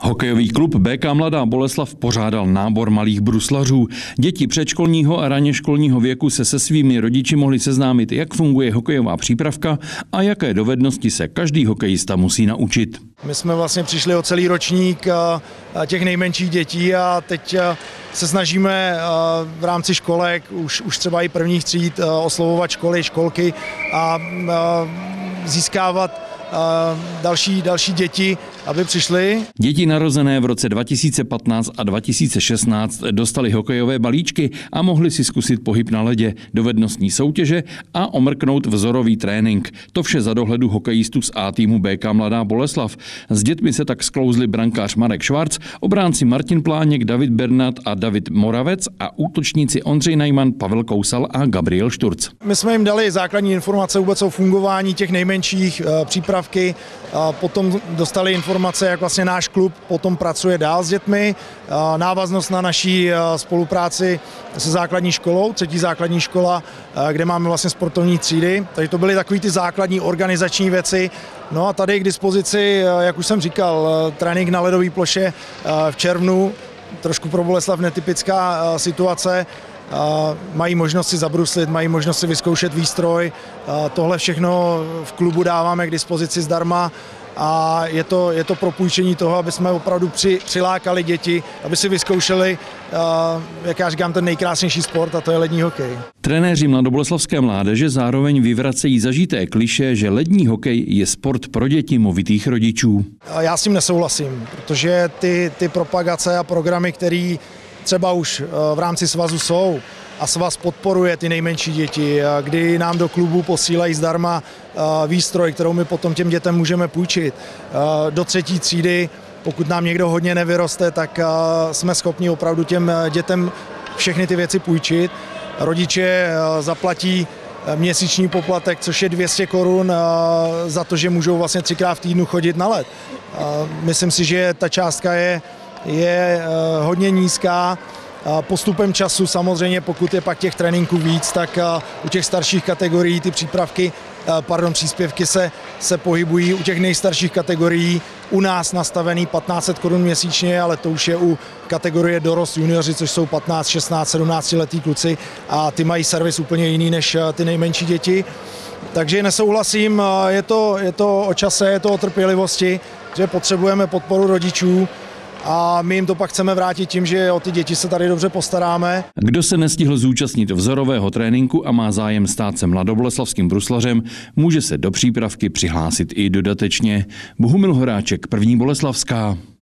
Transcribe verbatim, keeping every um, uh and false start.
Hokejový klub bé ká Mladá Boleslav pořádal nábor malých bruslařů. Děti předškolního a raně školního věku se se svými rodiči mohli seznámit, jak funguje hokejová přípravka a jaké dovednosti se každý hokejista musí naučit. My jsme vlastně přišli o celý ročník těch nejmenších dětí a teď se snažíme v rámci školek, už, už třeba i prvních tříd, oslovovat školy, školky a získávat další, další děti, aby přišly. Děti narozené v roce dva tisíce patnáct a dva tisíce šestnáct dostali hokejové balíčky a mohli si zkusit pohyb na ledě, dovednostní soutěže a omrknout vzorový trénink. To vše za dohledu hokejistů z A týmu bé ká Mladá Boleslav. S dětmi se tak sklouzli brankář Marek Švarc, obránci Martin Pláněk, David Bernat a David Moravec a útočníci Ondřej Najman, Pavel Kousal a Gabriel Šturc. My jsme jim dali základní informace vůbec o fungování těch nejmenších, přípravky, a potom dostali informace, jak vlastně náš klub potom pracuje dál s dětmi, návaznost na naší spolupráci se základní školou, třetí základní škola, kde máme vlastně sportovní třídy, takže to byly takové ty základní organizační věci. No a tady k dispozici, jak už jsem říkal, trénink na ledové ploše v červnu, trošku pro Boleslav netypická situace. Mají možnost si zabruslit, mají možnost si vyzkoušet výstroj. Tohle všechno v klubu dáváme k dispozici zdarma a je to, je to propůjčení toho, aby jsme opravdu při, přilákali děti, aby si vyzkoušeli, jak já říkám, ten nejkrásnější sport, a to je lední hokej. Trenéři mladoboleslavské mládeže zároveň vyvracejí zažité klišé, že lední hokej je sport pro děti movitých rodičů. Já s tím nesouhlasím, protože ty, ty propagace a programy, které třeba už v rámci svazu jsou a svaz podporuje ty nejmenší děti, kdy nám do klubu posílají zdarma výstroj, kterou my potom těm dětem můžeme půjčit. Do třetí třídy, pokud nám někdo hodně nevyroste, tak jsme schopni opravdu těm dětem všechny ty věci půjčit. Rodiče zaplatí měsíční poplatek, což je dvě stě korun za to, že můžou vlastně třikrát v týdnu chodit na led. Myslím si, že ta částka je je hodně nízká. Postupem času samozřejmě, pokud je pak těch tréninků víc, tak u těch starších kategorií ty přípravky, pardon, příspěvky se, se pohybují u těch nejstarších kategorií. U nás nastavený patnáct set korun měsíčně, ale to už je u kategorie dorost junioři, což jsou patnáct, šestnáct, sedmnáct letý kluci a ty mají servis úplně jiný než ty nejmenší děti. Takže nesouhlasím, je to, je to o čase, je to o trpělivosti, že potřebujeme podporu rodičů. A my jim to pak chceme vrátit tím, že o ty děti se tady dobře postaráme. Kdo se nestihl zúčastnit vzorového tréninku a má zájem stát se mladoboleslavským bruslařem, může se do přípravky přihlásit i dodatečně. Bohumil Horáček, První Boleslavská.